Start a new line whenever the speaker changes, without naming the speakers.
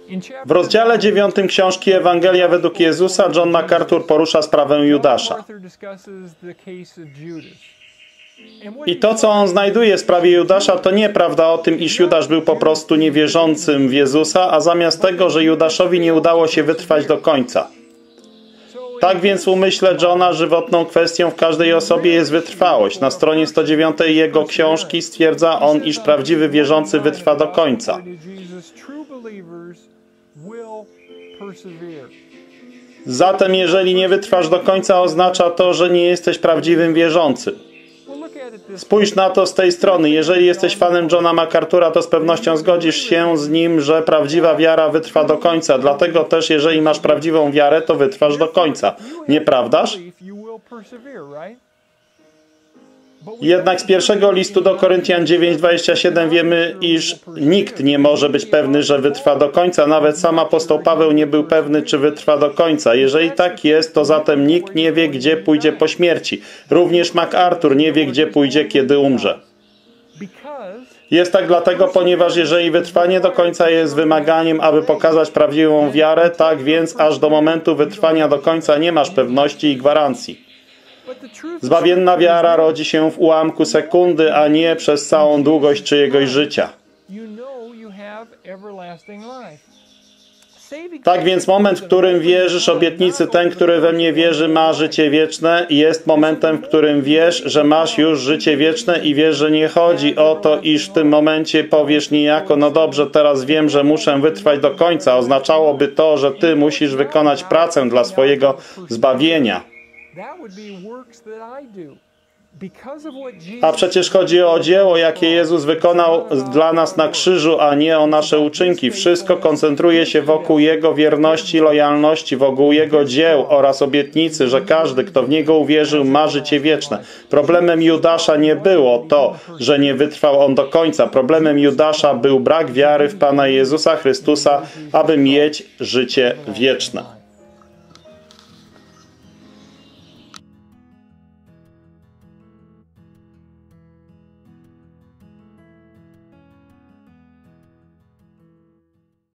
W rozdziale 9 książki Ewangelia według Jezusa John MacArthur porusza sprawę Judasza. I to, co on znajduje w sprawie Judasza, to nie prawda o tym, iż Judasz był po prostu niewierzącym w Jezusa, a zamiast tego, że Judaszowi nie udało się wytrwać do końca. Tak więc w umyśle Johna żywotną kwestią w każdej osobie jest wytrwałość. Na stronie 109 jego książki stwierdza on, iż prawdziwy wierzący wytrwa do końca. Zatem jeżeli nie wytrwasz do końca, oznacza to, że nie jesteś prawdziwym wierzącym. Spójrz na to z tej strony. Jeżeli jesteś fanem Johna MacArthura, to z pewnością zgodzisz się z nim, że prawdziwa wiara wytrwa do końca. Dlatego też, jeżeli masz prawdziwą wiarę, to wytrwasz do końca. Nieprawdaż? Jednak z pierwszego listu do Koryntian 9:27 wiemy, iż nikt nie może być pewny, że wytrwa do końca. Nawet sam apostoł Paweł nie był pewny, czy wytrwa do końca. Jeżeli tak jest, to zatem nikt nie wie, gdzie pójdzie po śmierci. Również MacArthur nie wie, gdzie pójdzie, kiedy umrze. Jest tak dlatego, ponieważ jeżeli wytrwanie do końca jest wymaganiem, aby pokazać prawdziwą wiarę, tak więc aż do momentu wytrwania do końca nie masz pewności i gwarancji. Zbawienna wiara rodzi się w ułamku sekundy, a nie przez całą długość czyjegoś życia. Tak więc moment, w którym wierzysz obietnicy, ten, który we mnie wierzy, ma życie wieczne, jest momentem, w którym wiesz, że masz już życie wieczne i wiesz, że nie chodzi o to, iż w tym momencie powiesz niejako, no dobrze, teraz wiem, że muszę wytrwać do końca. Oznaczałoby to, że ty musisz wykonać pracę dla swojego zbawienia. A przecież chodzi o dzieło, jakie Jezus wykonał dla nas na krzyżu, a nie o nasze uczynki. Wszystko koncentruje się wokół Jego wierności, lojalności, wokół Jego dzieł oraz obietnicy, że każdy, kto w Niego uwierzył, ma życie wieczne. Problemem Judasza nie było to, że nie wytrwał on do końca. Problemem Judasza był brak wiary w Pana Jezusa Chrystusa, aby mieć życie wieczne.